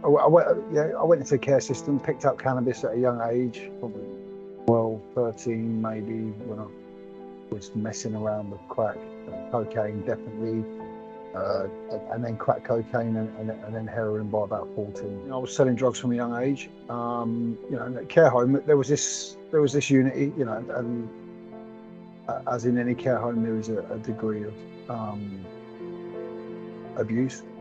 I went into the care system, picked up cannabis at a young age, probably 12, 13 maybe, when I was messing around with crack, cocaine definitely, uh, and then crack cocaine and then heroin by about 14. You know, I was selling drugs from a young age. You know, in the care home, there was this unity, you know, and as in any care home, there is a degree of abuse.